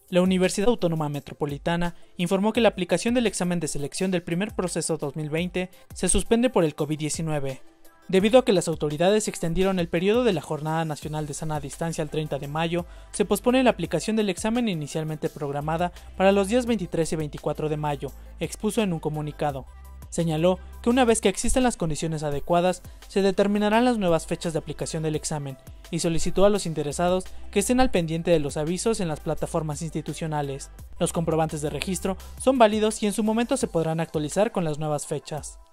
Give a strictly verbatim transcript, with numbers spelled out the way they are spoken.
La Universidad Autónoma Metropolitana informó que la aplicación del examen de selección del primer proceso dos mil veinte se suspende por el COVID diecinueve, debido a que las autoridades extendieron el periodo de la Jornada Nacional de Sana Distancia al treinta de mayo. Se pospone la aplicación del examen inicialmente programada para los días veintitrés y veinticuatro de mayo, expuso en un comunicado. Señaló que una vez que existan las condiciones adecuadas, se determinarán las nuevas fechas de aplicación del examen, y solicitó a los interesados que estén al pendiente de los avisos en las plataformas institucionales. Los comprobantes de registro son válidos y en su momento se podrán actualizar con las nuevas fechas.